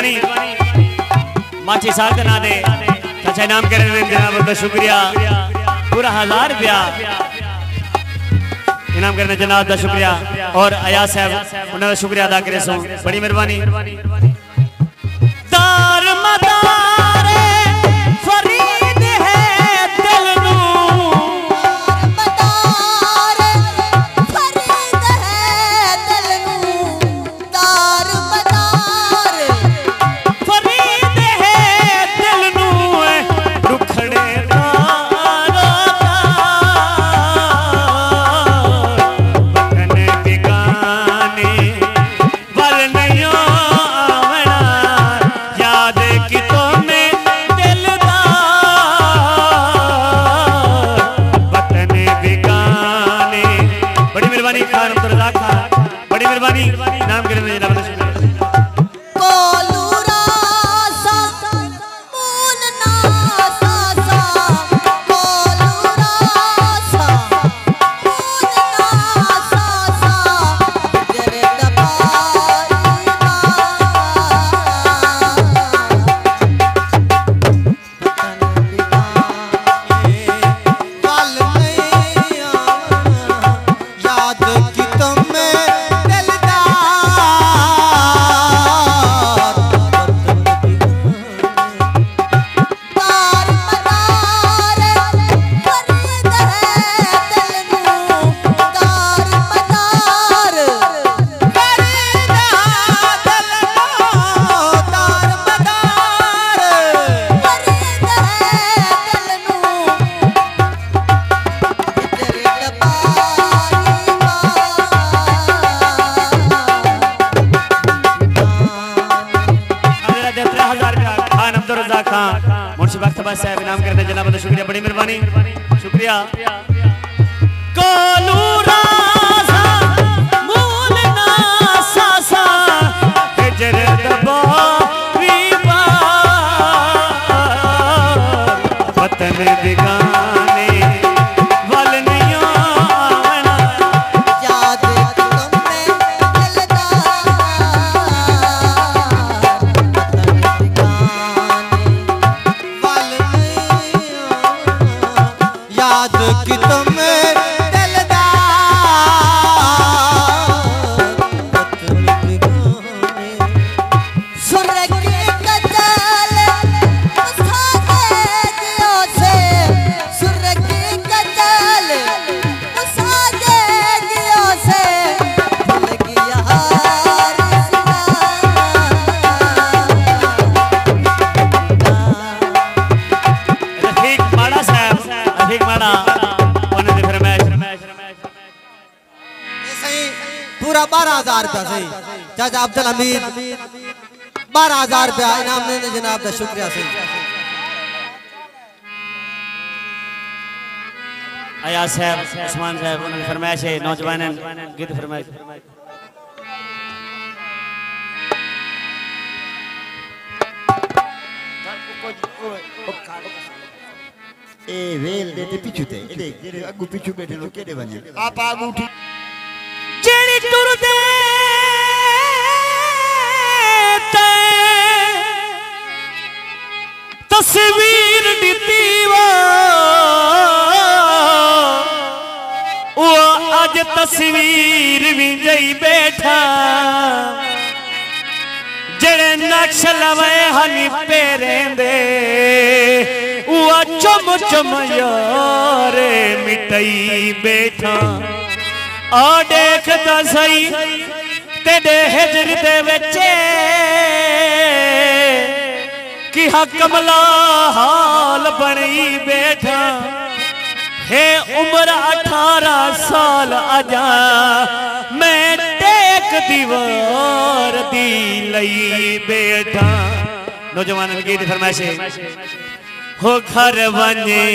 मेहरबानी माची साग ना दे अच्छा इनाम करने में जनाब का शुक्रिया पूरा 1000 रुपया इनाम करने जनाब का शुक्रिया और अयाज साहब उन्होंने शुक्रिया अदा करे सो बड़ी मेहरबानी दार मदार फरीद है दिल नू मदार फरीद है दिल नू दार मदार फरीद है दिल नू रुखड़े नाम करने जनाब मुंशी बख्तबार साहब इनाम करने जनाब का शुक्रिया बड़ी मेहरबानी शुक्रिया कोलू राजा मूल ना सासा हिजर दबा रीबा वतन दिगाने वल नहीं आना याद तुमने याद कि तुम्हें पूरा 12,000 रुपया सही चाचा अब्दुल हमीद 12,000 रुपया इनाम देने जनाब का शुक्रिया सही अयाज साहब उस्मान साहब उन्होंने फरमाइश है नौजवान गीत फरमाइश ए वेल दे पिछु ते देख अगु पिछु बैठे लो केडे बने आप आगु उठी जेड़ी टुर दे तस्वीर दीवा वो आज तस्वीर भी जई बैठा जड़े नक्श लवे हनी पेरेंदे वो चम चम यारे मिटई बैठा आ देखता सही तेरे हिजर दे बच्चे कि कमला हाल बनी बैठा है उम्र 18 साल आजा मैं टेक दीवार दी लई बैठा नौजवान गीत फरमाइश हो घर बने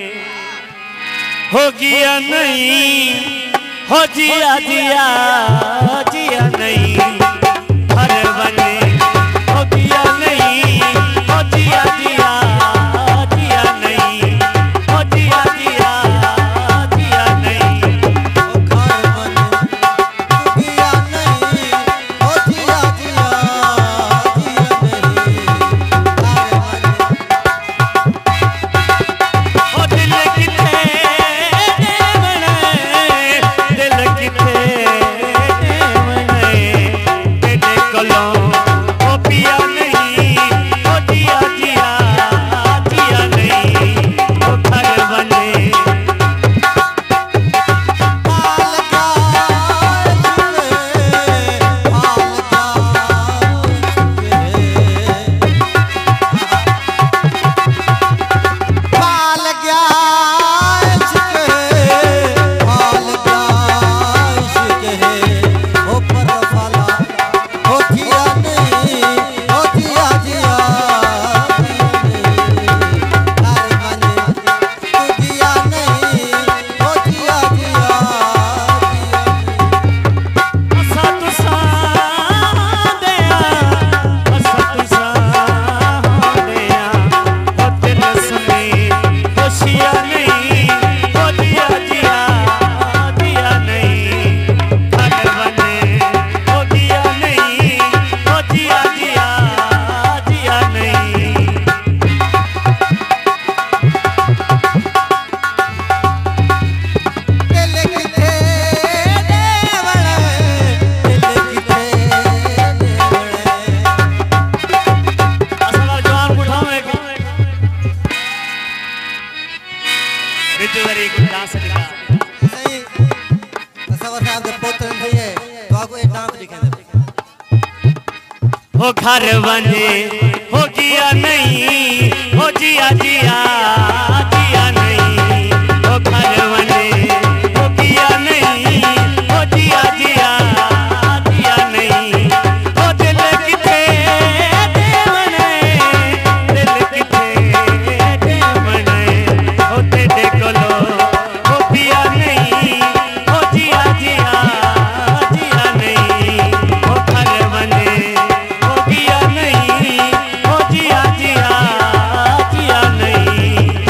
हो गया नहीं हो जिया जिया जिया नहीं घर बने हो गया नहीं हो जिया जिया जिया नहीं हो जिया जिया जिया नहीं हो घर बने हो गया नहीं हो जिया जिया जिया नहीं सदका सही सवर साहब दे पुत्र थे तो आपको एक डांस लिखे दे हो घर वने हो गया नहीं हो जिया जिया जिया नहीं हो घर वने हो गया नहीं हो जिया जिया जिया नहीं हो दिल किथे देवने दिल किथे देवने हो तेरे कोलो हो पिया नहीं हो जिया जिया जिया नहीं हो घर वने हो गया नहीं हो जिया जिया जिया नहीं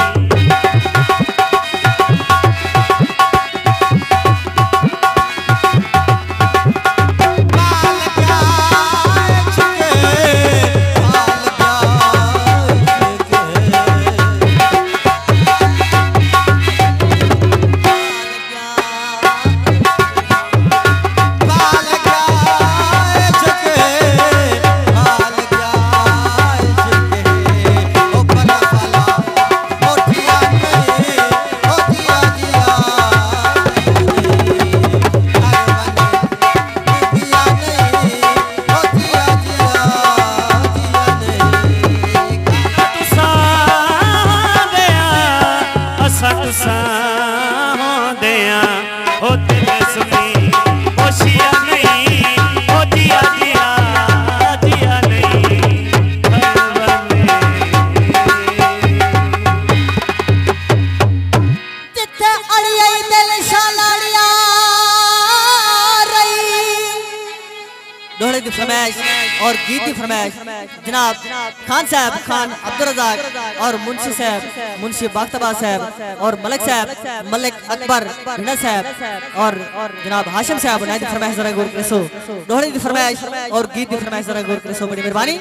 फरमाइश और गीत की फरमाइश जनाब खान साहब खान अब्दुल रज़ाक और मुंशी साहब मुंशी बाख्तबा साहब और मलिक साहब मलिक अकबर भिंडा साहब और जनाब हाशिम साहब ने दी फरमाइश जरा गौर करो दोहरे दी फरमाइश और गीत की फरमाइश जरा गौर करो बड़ी मेहरबानी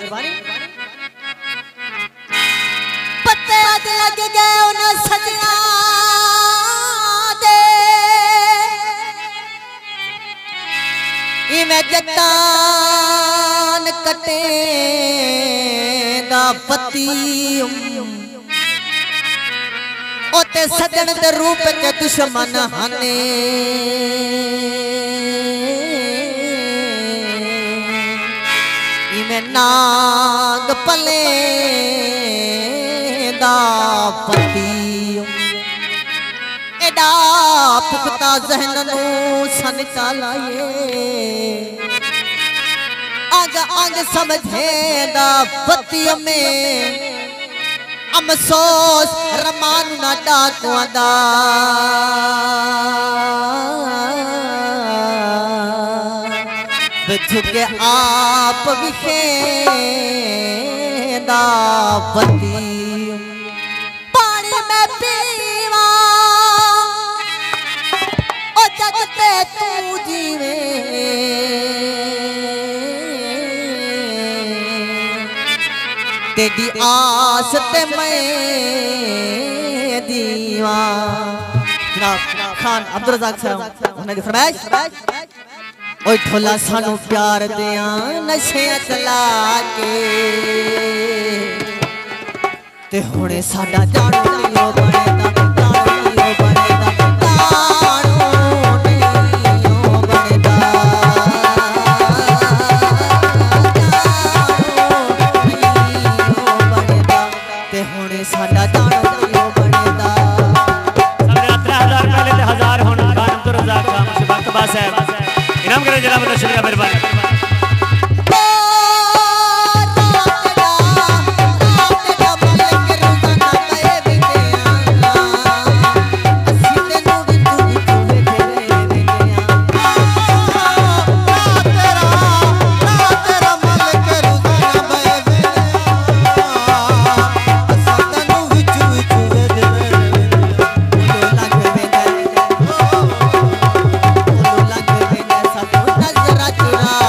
पत्ते आते लग गए उन सजना मैं जतान कटे दा पति ओते सजन दे रूप के दुश्मन हने मैं नाग पले दा पति एडा पुख्ता जहन नू सन चालाए अंग अंग समझे दा पति में अमसोस रमान ना डाकुआ दा झुके आप विखे दा पति पानी में पीवा ओ जगते तू जीवे तेरी आस ते मैं दीवा जनाब खान अब्दुल रज़ाक साहब उन्होंने फरमाइश ओए ढोला सानू प्यार दिया नशे चला के ते हुणे साडा जानो लियो बनेदा जानो लियो बनेदा जानो लियो बनेदा ते हुणे साडा जानो लियो बनेदा सबने 13000 पहले ते 1000 होना खान अब्दुल रज़ाक का मुंशी बाख्तबा साहब इनाम करें जनाब शुक्रिया मेहरबानी नजरा चुरा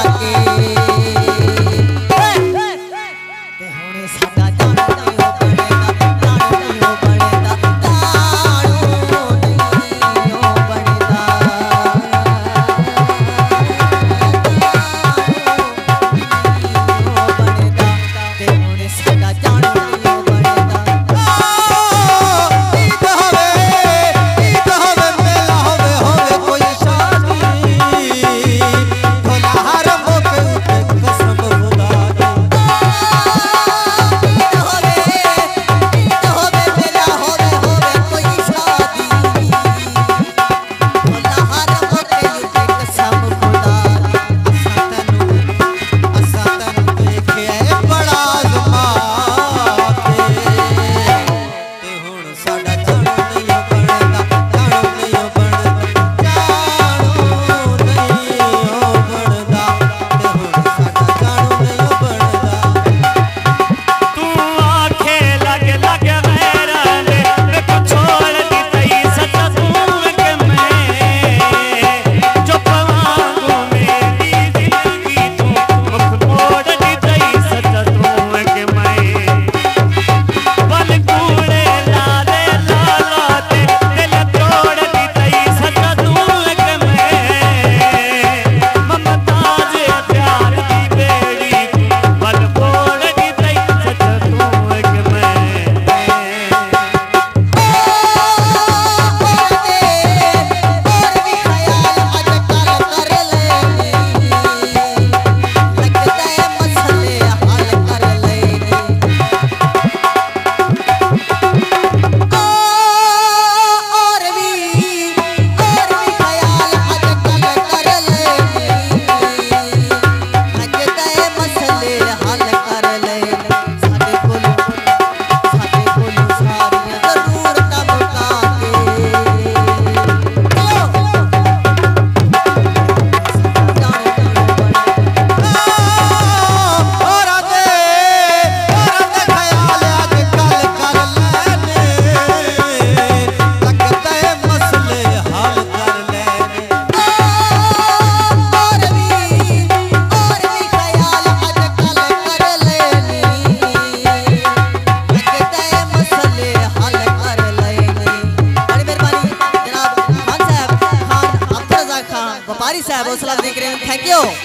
थैंक यू।